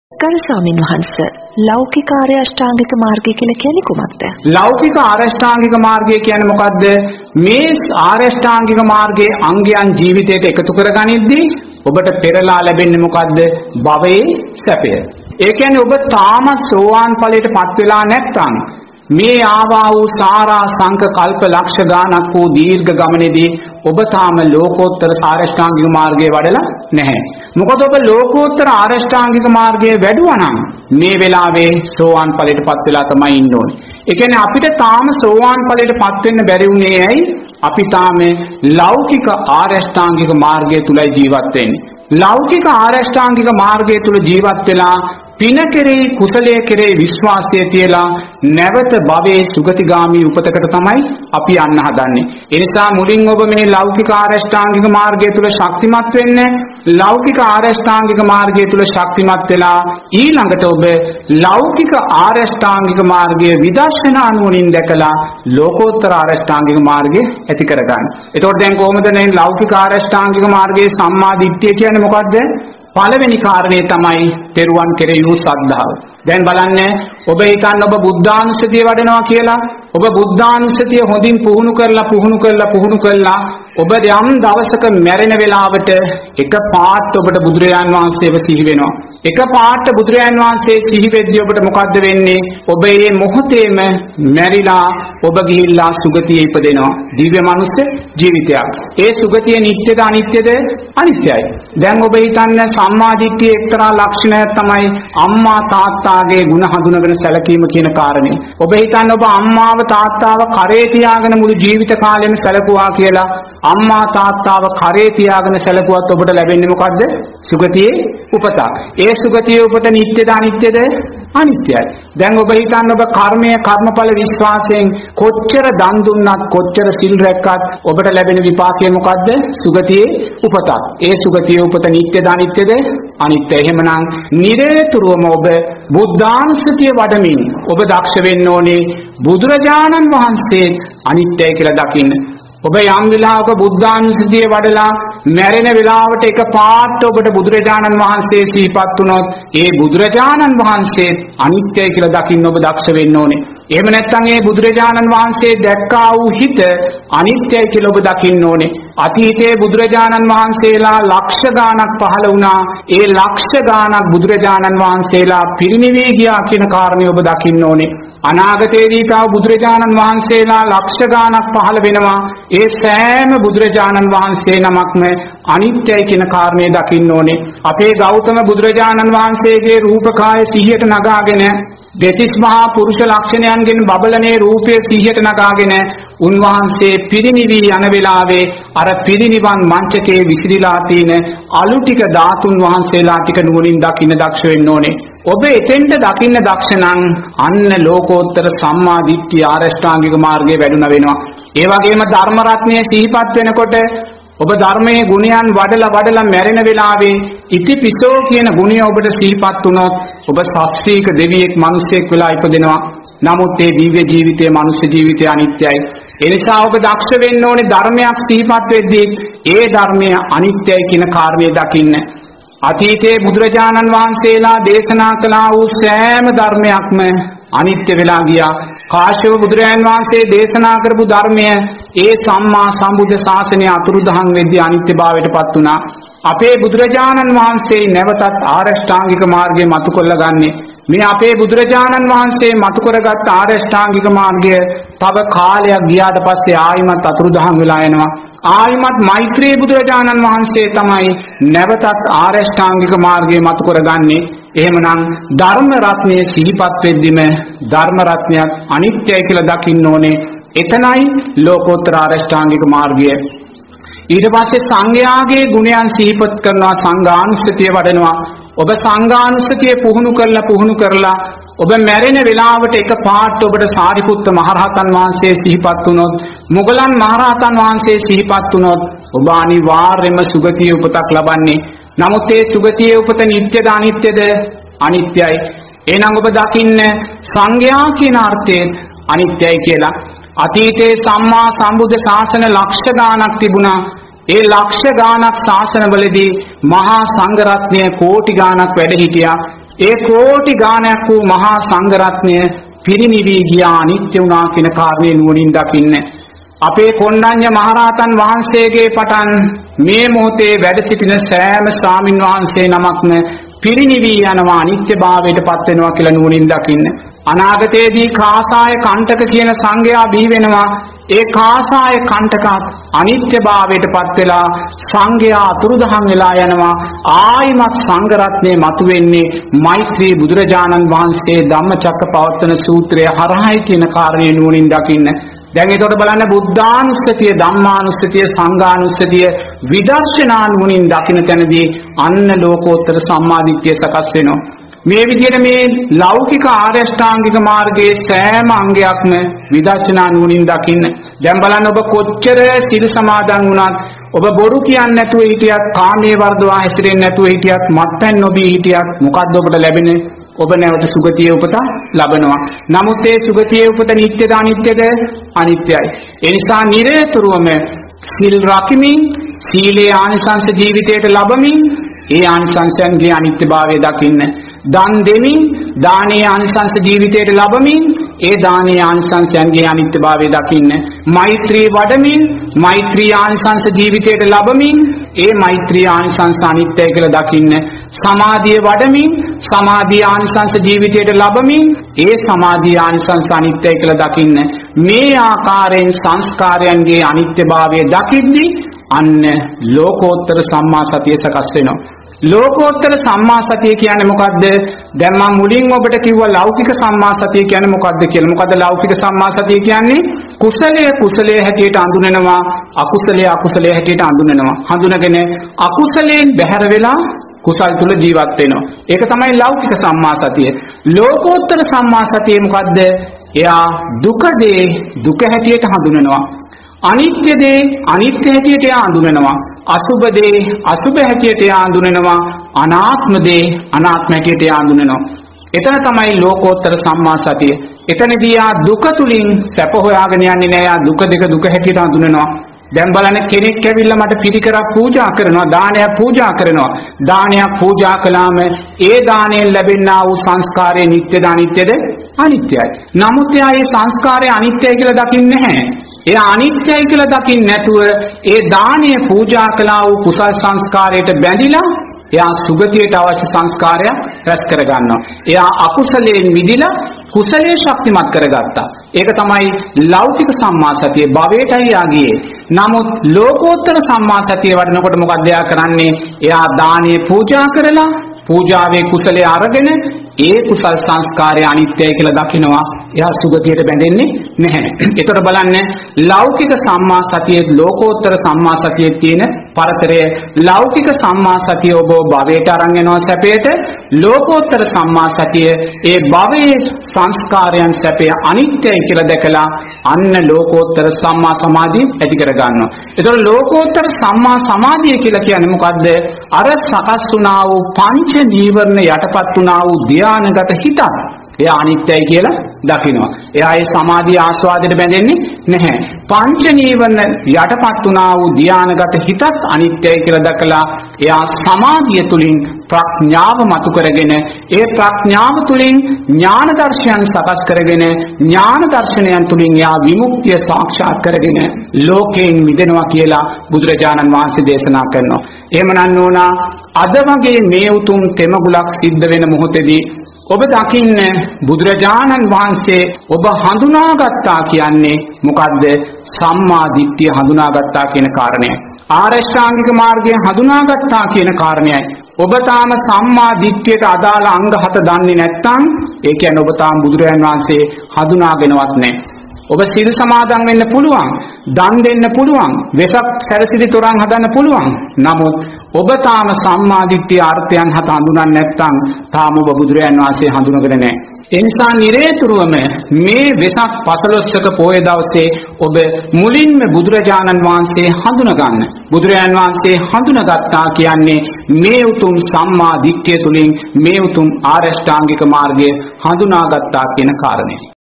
ගරු ස්වාමීන් වහන්සේ ලෞකික ආර්ය අෂ්ටාංගික මාර්ගය කියලා කියන්නේ කොහොමද? ලෞකික ආර්ය අෂ්ටාංගික මාර්ගය කියන්නේ මොකද්ද? මේ ආර්ය අෂ්ටාංගික මාර්ගයේ අංගයන් ජීවිතයට එකතු කරගනිද්දී ඔබට පෙරලා ලැබෙන්නේ මොකද්ද? භවයේ සැපය. ඒ කියන්නේ ඔබ තාමත් සෝවාන් ඵලයටපත් වෙලා නැත්නම් මේ ආවා වූ සාරා සංක කල්ප ලක්ෂ ගානක් වූ දීර්ඝ ගමනේදී ඔබ තාම ලෝකෝත්තර ආරෂ්ඨාංගික මාර්ගයේ වඩලා නැහැ. මොකද ඔබ ලෝකෝත්තර ආරෂ්ඨාංගික මාර්ගයේ වැඩුවා නම් මේ වෙලාවේ සෝවාන් ඵලයටපත් වෙලා තමයි ඉන්න ඕනේ. ඒ කියන්නේ අපිට තාම සෝවාන් ඵලයටපත් වෙන්න බැරි වුණේ ඇයි? අපි තාම ලෞකික ආරෂ්ඨාංගික මාර්ගය තුලයි ජීවත් වෙන්නේ. ලෞකික ආරෂ්ඨාංගික මාර්ගය තුල ජීවත් වෙලා පින කෙරෙහි කුසලයේ කෙරෙහි විශ්වාසය තියලා නැවත භවයේ සුගතිගාමී උපතකට තමයි අපි යන්න හදන්නේ. ඒ නිසා මුලින් ඔබ මේ ලෞකික ආරෂ්ඨාංගික මාර්ගය තුල ශක්තිමත් වෙන්න, ලෞකික ආරෂ්ඨාංගික මාර්ගය තුල ශක්තිමත් වෙලා ඊළඟට ඔබ ලෞකික ආරෂ්ඨාංගික මාර්ගයේ විදර්ශනා නුවණින් දැකලා ලෝකෝත්තර ආරෂ්ඨාංගික මාර්ගය ඇති කරගන්න. එතකොට දැන් කොහොමද මේ ලෞකික ආරෂ්ඨාංගික මාර්ගයේ සම්මා දිට්ඨිය කියන්නේ මොකද්ද? පළවෙනි කාරණේ තමයි තෙරුවන් කෙරෙහි වූ ශ්‍රද්ධාව. දැන් බලන්න ඔබ හිතන්න ඔබ බුද්ධානුස්සතිය වඩනවා කියලා. ඔබ බුද්ධානුස්සතිය හොඳින් පුහුණු කරලා ඔබ යම් දවසක මැරෙන වෙලාවට එක පාට ඔබට බුදුරජාන් වහන්සේව සිහි වෙනවා. එක පාට බුදුරජාන් වහන්සේ සිහි වෙද්දී ඔබට මොකද්ද වෙන්නේ? ඔබ මේ මොහොතේම මැරිලා ඔබ ගිහිල්ලා සුගතියේ ඉපදෙනවා. දිව්‍ය මනුස්ස ජීවිතයක්. ඒ සුගතිය නිට්ටයද අනිත්‍යද? අනිත්‍යයි. දැන් ඔබ හිතන්න සම්මා දිට්ඨියේ එක්තරා ලක්ෂණයක් තමයි අම්මා තාත්තාගේ ගුණ හඳුනගෙන සැලකීම කියන කාරණේ. ඔබ හිතන්න ඔබ අම්මාව තාත්තාව කරේ තියාගෙන මුළු ජීවිත කාලෙම සැලකුවා කියලා. අම්මා තාත්තාව කරේ තියාගෙන සැලකුවත් ඔබට ලැබෙන්නේ මොකද්ද? සුගතියේ උපතක්. ඒ සුගතියේ උපත නිට්ටයද අනිත්‍යද? අනිත්‍යයි. දැන් ඔබ හිතන්න ඔබ කර්මය කර්මඵල විශ්වාසයෙන් කොච්චර දන් දුන්නත් කොච්චර සිල් රැක්කත් ඔබට ලැබෙන විපාකය මොකද්ද? සුගතියේ උපතක්. ඒ සුගතියේ උපත නිට්ටයද අනිත්‍යද? අනිත්‍යයි. එහෙමනම් නිරේතුරුවම ඔබ බුද්ධානුස්සතිය වඩමින් ඔබ දක්ෂ වෙන්න ඕනේ බුදුරජාණන් වහන්සේ අනිත්‍යයි කියලා දකින්න. ඔබ යම් වෙලාවක බුද්ධානුස්සතිය වඩලා මැරෙන වෙලාවට එක පාට ඔබට බුදුරජාණන් වහන්සේ සිහිපත් වුණොත් ඒ බුදුරජාණන් වහන්සේ අනිත්‍යයි කියලා දකින්න ඔබ දක්ෂ වෙන්න ඕනේ. එහෙම නැත්නම් ඒ බුදුරජාණන් වහන්සේ දැක්කා වූ හිත අනිත්‍යයි කියලා ඔබ දකින්න ඕනේ. අතීතයේ බුදුරජාණන් වහන්සේලා ලක්ෂ ගාණක් පහළ වුණා. ඒ ලක්ෂ ගාණක් බුදුරජාණන් වහන්සේලා පිරිනිවී ගියා කියන කාරණේ ඔබ දකින්න ඕනේ. අනාගතයේදී තව බුදුරජාණන් වහන්සේලා ලක්ෂ ගාණක් පහළ වෙනවා. ඒ සෑම බුදුරජාණන් වහන්සේ නමක්ම අනිත්‍යයි කියන කාරණේ දකින්න ඕනේ. අපේ ගෞතම බුදුරජාණන් වහන්සේගේ රූපකාය 100ට නගාගෙන දෙතිස් මහා පුරුෂ ලක්ෂණයන්ගෙන් බබලනේ රූපය 100ට නගාගෙන උන්වහන්සේ පිරිනිවී යන වෙලාවේ අර පිරිනිවන් මංචකේ විසිරීලා තියෙන අලු ටික ධාතුන් වහන්සේලා ටික නුවණින් දකින්න දක්ෂ වෙන්න ඕනේ. ඔබ එතෙන්ට දකින්න දක්ෂ නම් අන්න ලෝකෝත්තර සම්මා දිට්ඨිය ආරෂ්ඨාංගික මාර්ගයේ වැඩුණ වෙනවා. ඒ වගේම ධර්ම රත්නයේ සිහිපත් වෙනකොට ඔබ ධර්මයේ ගුණයන් වඩලා මැරෙන වෙලාවේ ඉතිපිසෝ කියන ගුණය ඔබට සිහිපත් වුණොත් ඔබ ශාස්ත්‍රීක දෙවියෙක් මිනිසෙක් වෙලා ඉපදෙනවා. නමුත් ඒ දිව්‍ය ජීවිතයේ මනුෂ්‍ය ජීවිතය අනිත්‍යයි. ඒ නිසා ඔබ දක්ෂ වෙන්න ඕනේ ධර්මයක් සිහිපත් වෙද්දී ඒ ධර්මය අනිත්‍යයි කියන කාරණේ දකින්න. අතීතයේ බුදුරජාණන් වහන්සේලා දේශනා කළා වූ සෑම ධර්මයක්ම අනිත්‍ය වෙලා ගියා. කාශ්‍යප බුදුරජාණන් වහන්සේ දේශනා කරපු ධර්මය ඒ සම්මා සම්බුද්ධ ශාසනය අතුරුදහන් වෙද්දී අනිත්‍යභාවයටපත් වුණා. අපේ බුදුරජාණන් වහන්සේ නැවතත් ආරෂ්ඨාංගික මාර්ගය මතු කරලාගන්නේ. මේ අපේ බුදුරජාණන් වහන්සේ මතු කරගත් ආරෂ්ඨාංගික මාර්ගය තව කාලයක් ගියාට පස්සේ ආයිමත් අතුරුදහන් වෙලා යනවා. ආයිමත් මෛත්‍රී බුදුරජාණන් වහන්සේ තමයි නැවතත් ආරෂ්ඨාංගික මාර්ගය මතු කරගන්නේ. එහෙමනම් ධර්ම රත්නයේ සිහිපත් වෙද්දිම ධර්ම රත්නයත් අනිත්‍යයි කියලා දකින්න ඕනේ. එතනයි ලෝකෝත්තර ආරෂ්ඨාංගික මාර්ගය. ඊට පස්සේ සංඝයාගේ ගුණයන් සිහිපත් කරනවා, සංඝානුස්සතිය වඩනවා. ඔබ සංඝානුස්සතිය පුහුණු කරලා ඔබ මැරෙන වෙලාවට එක පාට ඔබට සාරිපුත්ත මහරහතන් වහන්සේ සිහිපත් වුණොත්, මොගලන් මහරහතන් වහන්සේ සිහිපත් වුණොත් ඔබ අනිවාර්යයෙන්ම සුගතිය උපතක් ලබන්නේ. නමුත් ඒ සුගතියේ උපත නිට්ටයද අනිත්‍යද? අනිත්‍යයි. එහෙනම් ඔබ දකින්න සංඝයා කියන අර්ථයේ අනිත්‍යයි කියලා. අතීතයේ සම්මා සම්බුද්ධ ශාසන ලක්ෂ ගාණක් තිබුණා. ඒ ලක්ෂ ගාණක් ශාසනවලදී මහා සංඝ රත්නය කෝටි ගාණක් වැඩ හිටියා. ඒ කෝටි ගාණයක් වූ මහා සංඝරත්නය පිරිනිවි ගියා අනිත්‍ය වුණා කියන කාරණේ නුවණින් දකින්න. අපේ කොණ්ඩඤ්ඤ මහරහතන් වහන්සේගේ පටන් මේ මොහොතේ වැඩ සිටින සෑම ස්වාමින් වහන්සේ නමක්ම පිරිනිවි යනවා අනිත්‍යභාවයට පත් වෙනවා කියලා නුවණින් දකින්න. අනාගතයේදී කාසාය කණ්ඨක කියන සංඝයා බිහි වෙනවා. ඒ කාසාය කණ්ඨක අනිත්‍යභාවයට පත් වෙලා සංඝයා අතුරුදහන් වෙලා යනවා. ආයිමත් සංඝ රත්නයේ මතුවෙන්නේ මෛත්‍රී බුදුරජාණන් වහන්සේ ධම්මචක්කපවත්තන සූත්‍රය හරහායි කියන කාරණේ නුවණින් දකින්න. දැන් ඒකට බලන්න බුද්ධානුස්සතිය, ධම්මානුස්සතිය, සංඝානුස්සතිය විදර්ශනා නුවණින් දකින්න තැනදී අන්න ලෝකෝත්තර සම්මාදිට්ඨිය සකස් වෙනවා. මේ විදිහට මේ ලෞකික ආර්ය අෂ්ටාංගික මාර්ගයේ සෑම අංගයක්ම විදර්ශනා නුවණින් දකින්න. දැන් බලන්න ඔබ කොච්චර සිල් සමාදන් වුණත්, ඔබ බොරු කියන්නේ නැතුව හිටියත්, කාමයේ වර්ධවා හැසිරෙන්නේ නැතුව හිටියත්, මත්පැන් නොබී හිටියත් මොකද්ද ඔබට ලැබෙන්නේ? ඔබ නැවත සුගතියේ උපත ලබනවා. නමුත් ඒ සුගතියේ උපත නිට්ටයද අනිත්‍යද? අනිත්‍යයි. ඒ නිසා නිරතුරුවම සිල් රකිමින්, සීලේ ආනිසංස ජීවිතයට ලබමින්, ඒ ආනිසංසයන්ගේ අනිත්‍යභාවය දකින්න. දන් දෙමින්, දානයේ ආනිසංස ජීවිතයට ලබමින්, ඒ දානයේ ආනිසංසයන්ගේ අනිත්‍යභාවය දකින්න. මෛත්‍රී වඩමින්, මෛත්‍රී ආනිසංස ජීවිතයට ලබමින්, ඒ මෛත්‍රී ආනිසංස අනිත්‍යයි කියලා දකින්න. සමාධිය වඩමින්, සමාධි ආනිසංස ජීවිතයට ලබමින්, ඒ සමාධි ආනිසංස අනිත්‍යයි කියලා දකින්න. මේ ආකාරයෙන් සංස්කාරයන්ගේ අනිත්‍යභාවය දකිද්දී අන්න ලෝකෝත්තර සම්මා සතිය සකස් වෙනවා. ලෝකෝත්තර සම්මා සතිය කියන්නේ මොකද්ද? දැන් මම මුලින් ඔබට කිව්වා ලෞකික සම්මා සතිය කියන්නේ මොකද්ද කියලා. මොකද්ද ලෞකික සම්මා සතිය කියන්නේ? කුසලයේ කුසලයේ හැටියට හඳුනනවා, අකුසලයේ අකුසලයේ හැටියට හඳුනනවා. හඳුනගෙන අකුසලයෙන් බැහැර වෙලා කුසල් තුල ජීවත් වෙනවා. ඒක තමයි ලෞකික සම්මා සතිය. ලෝකෝත්තර සම්මා සතිය මොකද්ද? එයා දුක දේ දුක හැටියට හඳුනනවා. අනිත්‍ය දේ අනිත්‍ය හැටියට එයා හඳුනනවා. අසුභ දේ අසුභ හැටියට එයා හඳුනනවා. අනාත්ම දේ අනාත්ම හැටියට එයා හඳුනනවා. එතන තමයි ලෝකෝත්තර සම්මා සතිය. එතනදී යා දුක තුලින් සැප හොයාගෙන යන්නේ නෑ. යා දුක දෙක දුක හැටියට හඳුනනවා. දැන් බලන්න කෙනෙක් ඇවිල්ලා මට පිරිකරක් පූජා කරනවා, දානයක් පූජා කරනවා. දානයක් පූජා කළාම ඒ දාණයෙන් ලැබෙනා වූ සංස්කාරය නිට්ටයද අනිත්‍යද? අනිත්‍යයි. නමුත් එයා මේ සංස්කාරය අනිත්‍යයි කියලා දකින්නේ නැහැ. එයා අනිත්‍යයි කියලා දකින්න නැතුව ඒ දානය පූජා කළා වූ කුසල් සංස්කාරයට බැඳිලා එයා සුගතියට අවශ්‍ය සංස්කාරයක් රැස් කරගන්නවා. එයා අකුසලයෙන් මිදිලා කුසලයේ ශක්තිමත් කරගත්තා. ඒක තමයි ලෞකික සම්මා සතිය. භවයටයි ආගියේ. නමුත් ලෝකෝත්තර සම්මා සතිය වඩනකොට මොකද එයා කරන්නේ? එයා දානය පූජා කරලා පූජාවේ කුසලයේ අරගෙන ඒ කුසල් සංස්කාරය අනිත්‍යයි කියලා දකිනවා. එයා සුගතියට බැඳෙන්නේ නැහැ. ඒතර බලන්න ලෞකික සම්මා සතියේ ලෝකෝත්තර සම්මා සතියේ තියෙන පරතරය. ලෞකික සම්මා සතිය ඔබ භවයට අරන් යනවා සැපයට. ලෝකෝත්තර සම්මා සතිය ඒ භවයේ සංස්කාරයන් සැපය අනිත්‍යයි කියලා දැකලා අන්න ලෝකෝත්තර සම්මා සමාධිය ඇති කර ගන්නවා. ඒතර ලෝකෝත්තර සම්මා සමාධිය කියලා කියන්නේ මොකද්ද? අර සකස් වුණා වූ පංච නීවරණ යටපත් වුණා වූ ධානගත හිතක් එයා අනිත්‍යයි කියලා දකිනවා. එයා ඒ සමාධිය ආස්වාදයට බැඳෙන්නේ නැහැ. පංච නීවරණ යටපත් වුණා වූ ධානගත හිතත් අනිත්‍යයි කියලා දැකලා එයා සමාධිය තුලින් ප්‍රඥාව මතු කරගෙන ඒ ප්‍රඥාව තුලින් ඥාන දර්ශනයන් සකස් කරගෙන ඥාන දර්ශනයන් තුලින් එයා විමුක්තිය සාක්ෂාත් කරගෙන ලෝකයෙන් මිදෙනවා කියලා බුදුරජාණන් වහන්සේ දේශනා කරනවා. එහෙමනම් නෝනා අද වගේ මේ උතුම් තෙමගුලක් සිද්ධ වෙන මොහොතේදී ඔබ දකින්න බුදුරජාණන් වහන්සේ ඔබ හඳුනාගත්තා කියන්නේ මොකද්ද? සම්මා දිට්ඨිය හඳුනාගත්තා කියන කාරණයයි. ආරෂ්ඨාංගික මාර්ගය හඳුනාගත්තා කියන කාරණයයි. ඔබ තාම සම්මා දිට්ඨියට අදාළ අංග 7 දන්නේ නැත්නම් ඒ කියන්නේ ඔබ තාම බුදුරජාණන් වහන්සේ හඳුනාගෙනවත් නැහැ. ඔබ සිල් සමාදන් වෙන්න පුළුවන්, දන් දෙන්න පුළුවන්, වෙසක් සැරසිලි තොරන් හදන්න පුළුවන්. නමුත් ඔබ තාම සම්මා දිට්ඨිය අර්ථයන් හත හඳුනන්නේ නැත්නම් තාම ඔබ බුදුරජාණන් වහන්සේ හඳුනගෙන නැහැ. ඒ නිසා නිරේතුරුවම මේ වෙසක් 15ක පොය දවසේ ඔබ මුලින්ම බුදුරජාණන් වහන්සේ හඳුන ගන්න. බුදුරජාණන් වහන්සේ හඳුනගත්තා කියන්නේ මේ උතුම් සම්මා දිට්ඨිය තුලින් මේ උතුම් ආරෂ්ඨාංගික මාර්ගය හඳුනාගත්තා කියන කාරණේ.